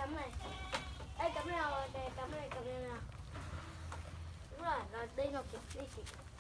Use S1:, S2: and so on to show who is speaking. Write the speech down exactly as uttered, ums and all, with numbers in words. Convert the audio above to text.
S1: cắm này. Đây cắm nào, đây cắm này, cắm này nào. Đúng rồi, rồi đây nó kìa, đây kìa.